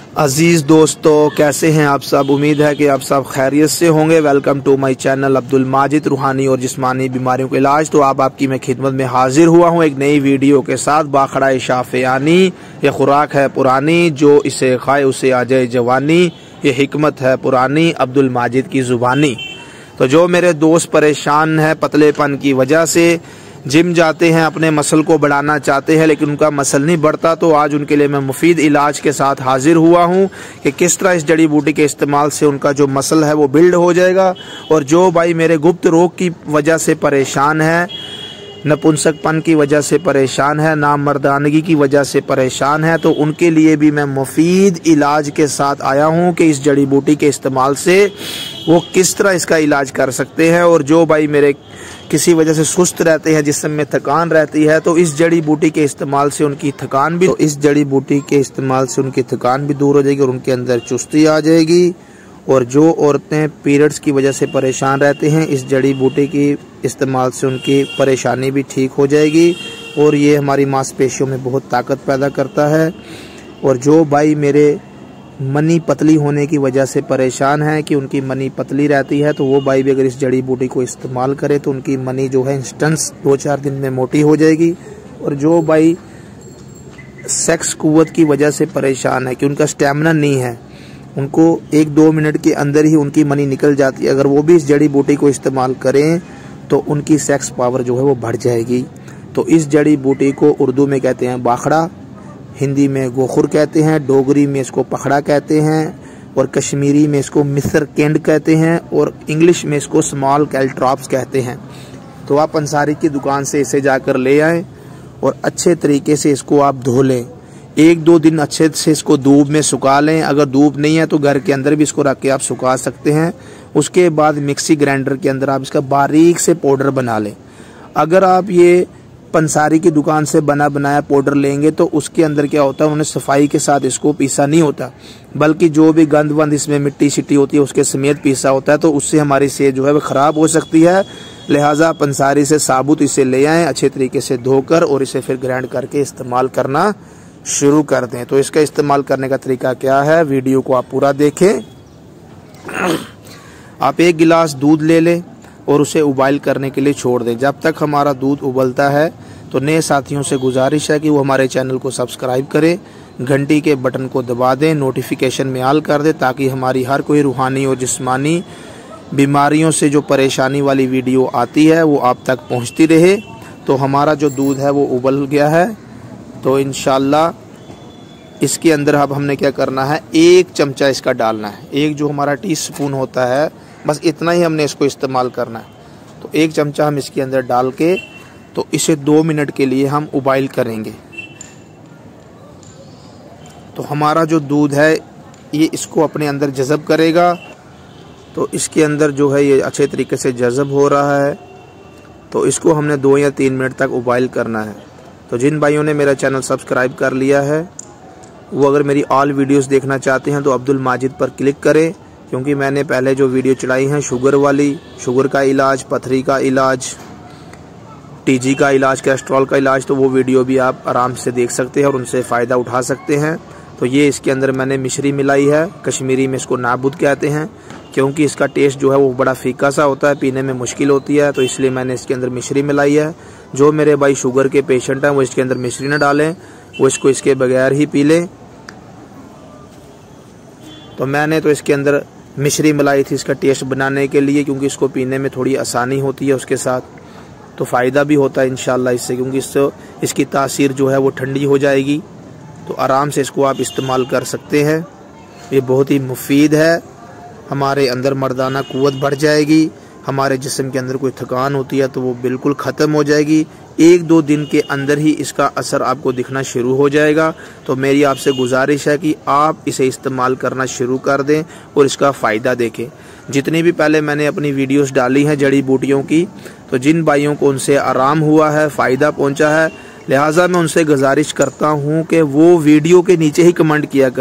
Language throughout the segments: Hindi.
अजीज़ दोस्तों, कैसे हैं आप सब। उम्मीद है कि आप सब खैरियत से होंगे। Welcome to my channel Abdul Majid, रूहानी और जिस्मानी बीमारियों का इलाज। तो आपकी मैं खिदमत में हाजिर हुआ हूं एक नई वीडियो के साथ। बाखड़ा शाफ़ियानी, ये खुराक है पुरानी, जो इसे खाए उसे आ जाए जवानी, ये हिकमत है पुरानी अब्दुल माजिद की ज़ुबानी। तो जो मेरे दोस्त परेशान है पतलेपन की वजह से, जिम जाते हैं, अपने मसल को बढ़ाना चाहते हैं लेकिन उनका मसल नहीं बढ़ता, तो आज उनके लिए मैं मुफीद इलाज के साथ हाजिर हुआ हूं कि किस तरह इस जड़ी बूटी के इस्तेमाल से उनका जो मसल है वो बिल्ड हो जाएगा। और जो भाई मेरे गुप्त रोग की वजह से परेशान है, नपुंसकपन की वजह से परेशान है, नामर्दानगी की वजह से परेशान है, तो उनके लिए भी मैं मुफीद इलाज के साथ आया हूं कि इस जड़ी बूटी के इस्तेमाल से वो किस तरह इसका इलाज कर सकते हैं। और जो भाई मेरे किसी वजह से सुस्त रहते हैं, जिस्म में थकान रहती है, तो इस जड़ी बूटी के इस्तेमाल से उनकी थकान भी दूर हो जाएगी और उनके अंदर चुस्ती आ जाएगी। और जो औरतें पीरियड्स की वजह से परेशान रहते हैं, इस जड़ी बूटी की इस्तेमाल से उनकी परेशानी भी ठीक हो जाएगी और ये हमारी मांसपेशियों में बहुत ताकत पैदा करता है। और जो भाई मेरे मनी पतली होने की वजह से परेशान है कि उनकी मनी पतली रहती है, तो वो भाई भी अगर इस जड़ी बूटी को इस्तेमाल करे तो उनकी मनी जो है इंस्टेंस 2-4 दिन में मोटी हो जाएगी। और जो भाई सेक्स कुव्वत की वजह से परेशान है कि उनका स्टेमिना नहीं है, उनको 1-2 मिनट के अंदर ही उनकी मनी निकल जाती है, अगर वो भी इस जड़ी बूटी को इस्तेमाल करें तो उनकी सेक्स पावर जो है वो बढ़ जाएगी। तो इस जड़ी बूटी को उर्दू में कहते हैं बाखड़ा, हिंदी में गोखुर कहते हैं, डोगरी में इसको पखड़ा कहते हैं और कश्मीरी में इसको मिस्र केंड कहते हैं और इंग्लिश में इसको स्मॉल कैल्ट्रॉप्स कहते हैं। तो आप अंसारी की दुकान से इसे जाकर ले आएं और अच्छे तरीके से इसको आप धो लें। 1-2 दिन अच्छे से इसको धूप में सुखा लें। अगर धूप नहीं है तो घर के अंदर भी इसको रख के आप सुखा सकते हैं। उसके बाद मिक्सी ग्राइंडर के अंदर आप इसका बारीक से पाउडर बना लें। अगर आप ये पंसारी की दुकान से बना बनाया पाउडर लेंगे तो उसके अंदर क्या होता है, उन्होंने सफाई के साथ इसको पीसा नहीं होता, बल्कि जो भी गंद वंद इसमें मिट्टी शिट्टी होती है उसके समेत पीसा होता है, तो उससे हमारी सेहत जो है वो ख़राब हो सकती है। लिहाजा पंसारी से साबुत इसे ले आएँ, अच्छे तरीके से धोकर, और इसे फिर ग्राइंड करके इस्तेमाल करना शुरू कर दें। तो इसका इस्तेमाल करने का तरीका क्या है, वीडियो को आप पूरा देखें। आप 1 गिलास दूध ले लें और उसे उबाइल करने के लिए छोड़ दें। जब तक हमारा दूध उबलता है तो नए साथियों से गुजारिश है कि वो हमारे चैनल को सब्सक्राइब करें, घंटी के बटन को दबा दें, नोटिफिकेशन में ऑल कर दें, ताकि हमारी हर कोई रूहानी और जिस्मानी बीमारियों से जो परेशानी वाली वीडियो आती है वो आप तक पहुंचती रहे। तो हमारा जो दूध है वो उबल गया है, तो इंशाल्लाह इसके अंदर अब हमने क्या करना है, 1 चमचा इसका डालना है। एक जो हमारा टीस्पून होता है, बस इतना ही हमने इसको इस्तेमाल करना है। तो 1 चमचा हम इसके अंदर डाल के तो इसे 2 मिनट के लिए हम उबाइल करेंगे। तो हमारा जो दूध है ये इसको अपने अंदर जज़ब करेगा। तो इसके अंदर जो है ये अच्छे तरीके से जज़ब हो रहा है, तो इसको हमने 2 या 3 मिनट तक उबाइल करना है। तो जिन भाइयों ने मेरा चैनल सब्सक्राइब कर लिया है वो अगर मेरी ऑल वीडियोस देखना चाहते हैं तो अब्दुल माजिद पर क्लिक करें, क्योंकि मैंने पहले जो वीडियो चलाई हैं शुगर वाली, शुगर का इलाज, पथरी का इलाज, टीजी का इलाज, कोलेस्ट्रॉल का इलाज, तो वो वीडियो भी आप आराम से देख सकते हैं और उनसे फ़ायदा उठा सकते हैं। तो ये इसके अंदर मैंने मिश्री मिलाई है, कश्मीरी में इसको नाबुद कहते हैं, क्योंकि इसका टेस्ट जो है वो बड़ा फीका सा होता है, पीने में मुश्किल होती है, तो इसलिए मैंने इसके अंदर मिश्री मिलाई है। जो मेरे भाई शुगर के पेशेंट हैं वो इसके अंदर मिश्री न डालें, वो इसको इसके बगैर ही पी लें। तो मैंने तो इसके अंदर मिश्री मिलाई थी इसका टेस्ट बनाने के लिए, क्योंकि इसको पीने में थोड़ी आसानी होती है, उसके साथ तो फ़ायदा भी होता है इंशाल्लाह इससे, क्योंकि इससे इसकी तासीर जो है वो ठंडी हो जाएगी। तो आराम से इसको आप इस्तेमाल कर सकते हैं। ये बहुत ही मुफीद है, हमारे अंदर मर्दाना क़ुव्वत बढ़ जाएगी, हमारे जिस्म के अंदर कोई थकान होती है तो वो बिल्कुल ख़त्म हो जाएगी। 1-2 दिन के अंदर ही इसका असर आपको दिखना शुरू हो जाएगा। तो मेरी आपसे गुजारिश है कि आप इसे इस्तेमाल करना शुरू कर दें और इसका फ़ायदा देखें। जितनी भी पहले मैंने अपनी वीडियोस डाली हैं जड़ी बूटियों की, तो जिन भाइयों को उनसे आराम हुआ है, फ़ायदा पहुंचा है, लिहाजा मैं उनसे गुजारिश करता हूं कि वो वीडियो के नीचे ही कमेंट किया करें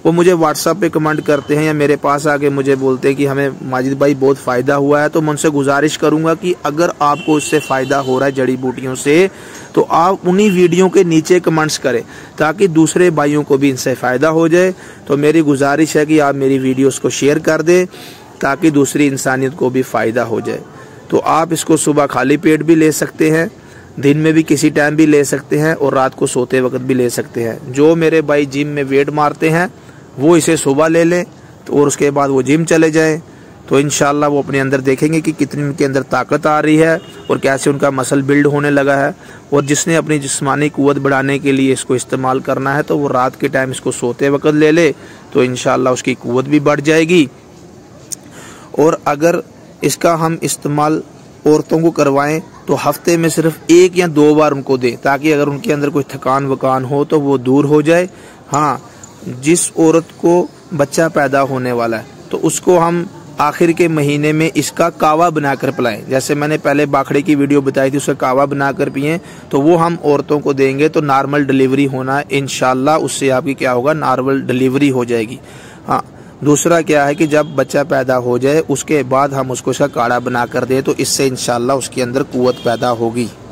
वो मुझे व्हाट्सएप पे कमेंट करते हैं या मेरे पास आके मुझे बोलते हैं कि हमें माजिद भाई बहुत फ़ायदा हुआ है। तो मैं उनसे गुजारिश करूंगा कि अगर आपको इससे फ़ायदा हो रहा है जड़ी बूटियों से, तो आप उन्हीं वीडियो के नीचे कमेंट्स करें ताकि दूसरे भाइयों को भी इनसे फ़ायदा हो जाए। तो मेरी गुजारिश है कि आप मेरी वीडियोज़ को शेयर कर दें ताकि दूसरी इंसानियत को भी फ़ायदा हो जाए। तो आप इसको सुबह खाली पेट भी ले सकते हैं, दिन में भी किसी टाइम भी ले सकते हैं और रात को सोते वक्त भी ले सकते हैं। जो मेरे भाई जिम में वेट मारते हैं वो इसे सुबह ले लें तो और उसके बाद वो जिम चले जाएं, तो इंशाल्लाह वो अपने अंदर देखेंगे कि कितनी उनके अंदर ताकत आ रही है और कैसे उनका मसल बिल्ड होने लगा है। और जिसने अपनी जिस्मानी कुव्वत बढ़ाने के लिए इसको इस्तेमाल करना है तो वो रात के टाइम इसको सोते वक्त ले ले, तो इंशाल्लाह उसकी कुव्वत भी बढ़ जाएगी। और अगर इसका हम इस्तेमाल औरतों को करवाएं तो हफ्ते में सिर्फ 1 या 2 बार उनको दें ताकि अगर उनके अंदर कोई थकान वकान हो तो वो दूर हो जाए। हाँ, जिस औरत को बच्चा पैदा होने वाला है तो उसको हम आखिर के महीने में इसका कावा बनाकर पिलाएं। जैसे मैंने पहले बाखड़े की वीडियो बताई थी, उसका कावा बनाकर पिएं, तो वो हम औरतों को देंगे तो नॉर्मल डिलीवरी होना इंशाल्लाह उससे आपकी क्या होगा, नॉर्मल डिलीवरी हो जाएगी। हाँ, दूसरा क्या है कि जब बच्चा पैदा हो जाए उसके बाद हम उसको इसका काढ़ा बना कर दें तो इससे इंशाल्लाह उसके अंदर कुव्वत पैदा होगी।